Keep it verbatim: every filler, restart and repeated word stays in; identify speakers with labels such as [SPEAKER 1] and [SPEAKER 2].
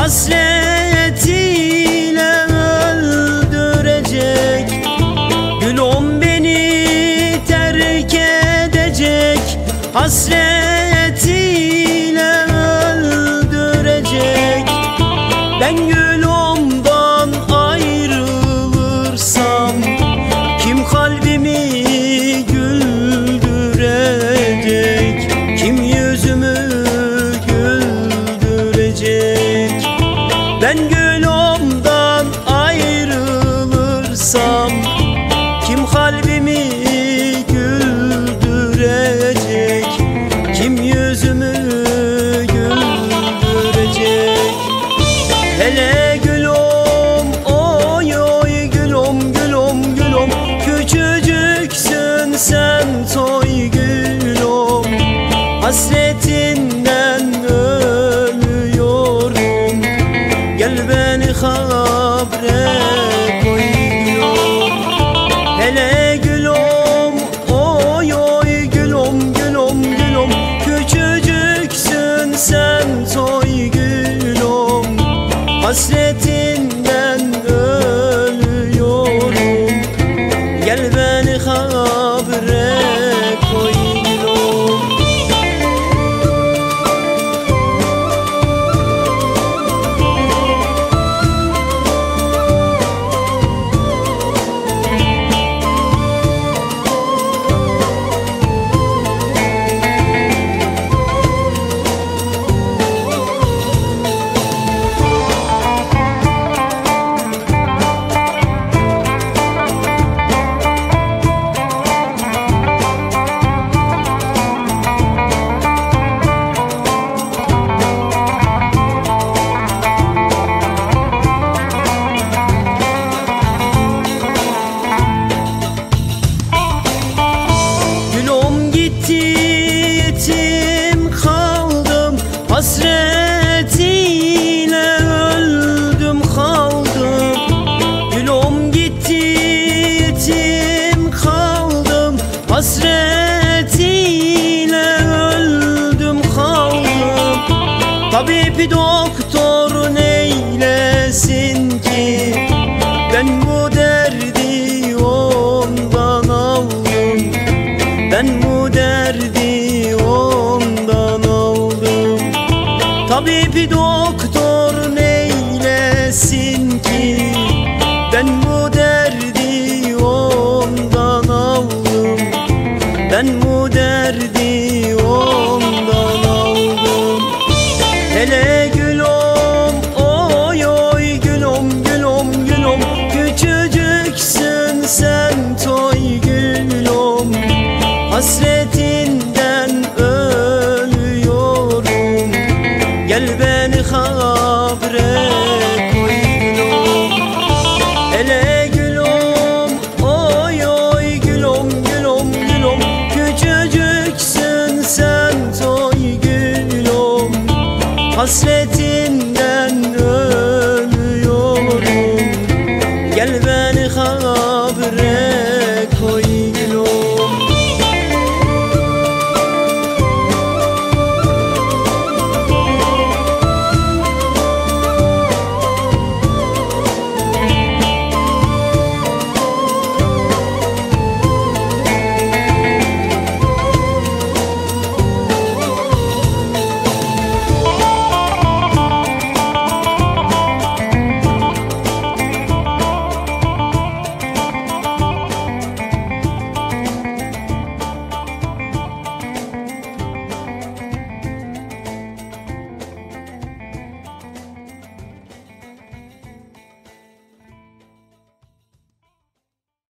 [SPEAKER 1] hasretiyle öldürecek. Gülüm beni terk edecek, hasretiyle öldürecek. Ben gülümden ayrılırsam kim kalbimi güldürecek, kim yüzümü güldürecek? Ben gülümden ayrılırsam kim kalbimi güldürecek, kim yüzümü güldürecek? Hele gülüm, oy oy gülüm, gülüm, gülüm, küçücüksün sen toy gülüm. Hasretinden ölüyorum, gel beni habre koy gülüm. Hele gülüm, oy oy gülüm, gülüm, gülüm, küçücüksün sen toy gülüm. Hasretinden ölüyorum, gel beni habre koy gülüm. Yetim kaldım, hasretiyle öldüm kaldım. Gülüm gitti, yetim kaldım, hasretiyle öldüm kaldım. Tabip doktor neylesin ki, ben bu derdi ondan aldım. Ben bu derdi ondan aldım. Tabip doktor neylesin ki, ben bu derdi ondan aldım. Ben bu derdi ondan aldım. Hele gülüm, oy oy gülüm, gülüm, gülüm, küçücüksün sen toy gülüm. Hasret